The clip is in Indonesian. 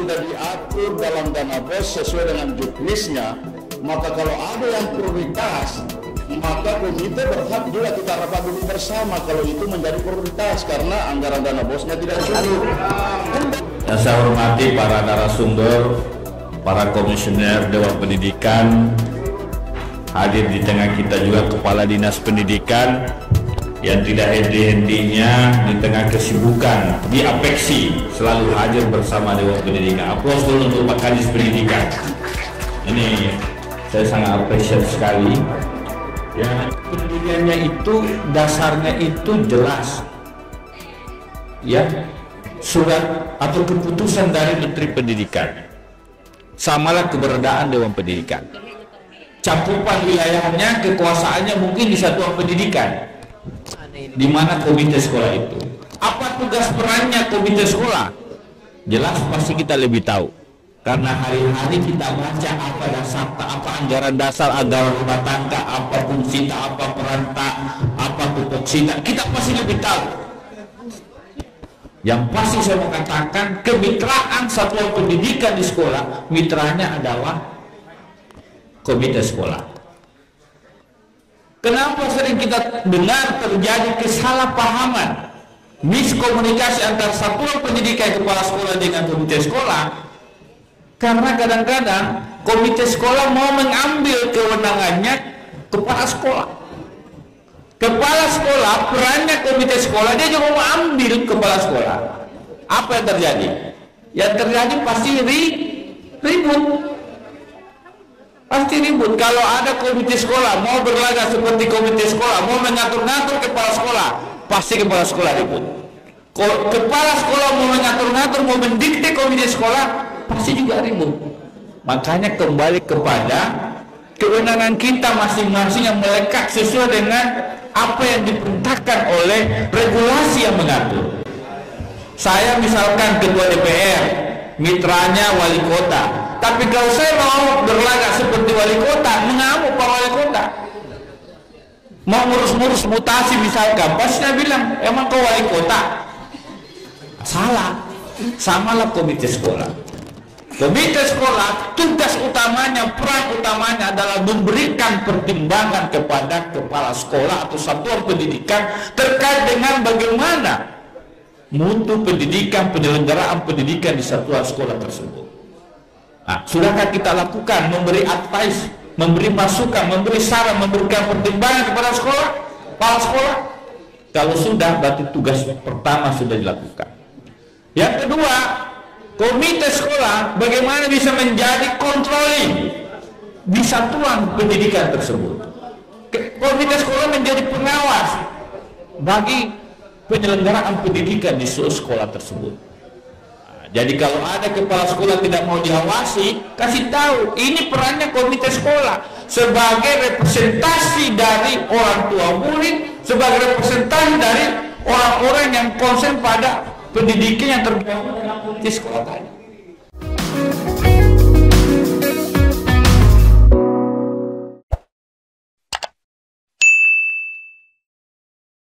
sudah diatur dalam dana BOS sesuai dengan juknisnya, maka kalau ada yang prioritas, maka komite berhak juga kita rapat dulu bersama kalau itu menjadi prioritas karena anggaran dana BOS-nya tidak cukup. Yang saya hormati para narasumber, para komisioner Dewan Pendidikan, hadir di tengah kita juga Kepala Dinas Pendidikan yang tidak henti-hentinya di tengah kesibukan di Apeksi selalu hadir bersama Dewan Pendidikan. Aplaus dulu untuk Pak Kadis Pendidikan. Ini saya sangat apresiasi sekali. Ya, pendidikannya itu dasarnya itu jelas. Ya, surat atau keputusan dari Menteri Pendidikan. Samalah keberadaan Dewan Pendidikan. Cakupan wilayahnya, kekuasaannya mungkin di satuan pendidikan. Di mana komite sekolah itu? Apa tugas perannya komite sekolah? Jelas pasti kita lebih tahu. Karena hari-hari kita baca apa dasar, apa anggaran dasar, anggaran rumah tangga, apa fungsi, apa peranta, apa tupoksida, kita pasti lebih tahu. Yang pasti saya mau katakan, kemitraan satuan pendidikan di sekolah, mitranya adalah komite sekolah. Kenapa sering kita dengar terjadi kesalahpahaman, miskomunikasi antara satuan pendidikan kepala sekolah dengan komite sekolah? Karena kadang-kadang komite sekolah mau mengambil kewenangannya kepala sekolah. Kepala sekolah, perannya komite sekolah, dia juga mau ambil kepala sekolah. Apa yang terjadi? Yang terjadi pasti ribut. Pasti ribut. Kalau ada komite sekolah mau berlagak seperti komite sekolah, mau mengatur-ngatur kepala sekolah, pasti kepala sekolah ribut. Kepala sekolah mau mengatur-ngatur, mau mendikte komite sekolah, pasti juga ribut. Makanya kembali kepada kewenangan kita masing-masing yang melekat sesuai dengan apa yang diperintahkan oleh regulasi yang mengatur. Saya misalkan ketua DPR, mitranya wali kota, tapi kalau saya mau berlagak seperti wali kota, mengamuk Pak Wali Kota. Mau ngurus-ngurus mutasi misalkan, pasti saya bilang, emang kau wali kota? Salah. Samalah komite sekolah. Komite sekolah, tugas utamanya, peran utamanya adalah memberikan pertimbangan kepada kepala sekolah atau satuan pendidikan terkait dengan bagaimana mutu pendidikan, penyelenggaraan pendidikan di satuan sekolah tersebut. Nah, sudahkah kita lakukan, memberi advice, memberi masukan, memberi saran, memberikan pertimbangan kepada sekolah, kepala sekolah? Kalau sudah, berarti tugas pertama sudah dilakukan. Yang kedua, komite sekolah bagaimana bisa menjadi controlling di satuan pendidikan tersebut. Komite sekolah menjadi pengawas bagi penyelenggaraan pendidikan di sekolah tersebut. Jadi kalau ada kepala sekolah tidak mau diawasi, kasih tahu ini perannya komite sekolah sebagai representasi dari orang tua murid, sebagai representasi dari orang-orang yang konsen pada pendidikan yang tergabung dalam komite sekolah tadi.